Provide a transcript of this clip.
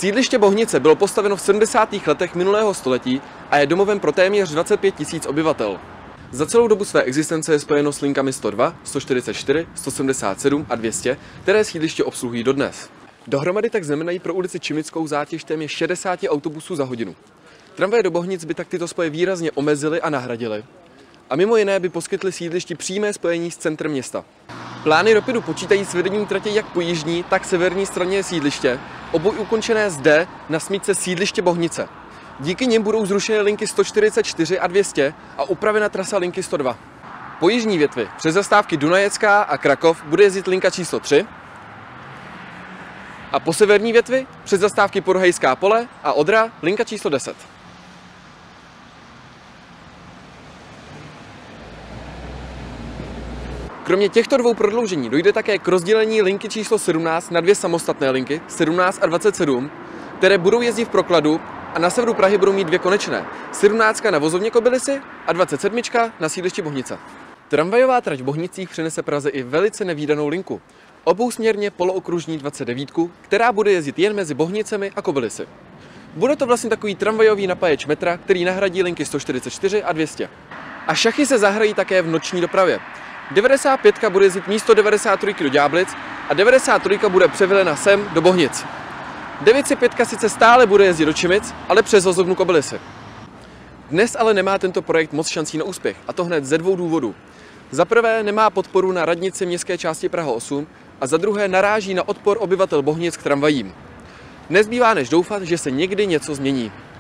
Sídliště Bohnice bylo postaveno v 70. letech minulého století a je domovem pro téměř 25 000 obyvatel. Za celou dobu své existence je spojeno s linkami 102, 144, 177 a 200, které sídliště obsluhují dodnes. Dohromady tak znamenají pro ulici Čimickou zátěž téměř 60 autobusů za hodinu. Tramvaje do Bohnic by tak tyto spoje výrazně omezily a nahradily. A mimo jiné by poskytly sídlišti přímé spojení s centrem města. Plány Ropidu počítají s vedením tratě jak po jižní, tak severní straně sídliště, oboj ukončené zde na smyčce sídliště Bohnice. Díky nim budou zrušeny linky 144 a 200 a upravena trasa linky 102. Po jižní větvi přes zastávky Dunajecká a Krakov bude jezdit linka číslo 3 a po severní větvi přes zastávky Podhajská Pole a Odra linka číslo 10. Kromě těchto dvou prodloužení dojde také k rozdělení linky číslo 17 na dvě samostatné linky, 17 a 27, které budou jezdit v prokladu a na severu Prahy budou mít dvě konečné, 17 na vozovně Kobylisy a 27 na sídlišti Bohnice. Tramvajová trať v Bohnicích přinese Praze i velice nevídanou linku, obousměrně polookružní 29, která bude jezdit jen mezi Bohnicemi a Kobylisy. Bude to vlastně takový tramvajový napáječ metra, který nahradí linky 144 a 200. A šachy se zahrají také v noční dopravě. 95 bude jezdit místo 93 do Ďáblic a 93 bude převelena sem do Bohnic. 905 sice stále bude jezdit do Čimic, ale přes vozovnu Kobylisy. Dnes ale nemá tento projekt moc šancí na úspěch, a to hned ze dvou důvodů. Za prvé nemá podporu na radnici městské části Praha 8 a za druhé naráží na odpor obyvatel Bohnic k tramvajím. Nezbývá než doufat, že se někdy něco změní.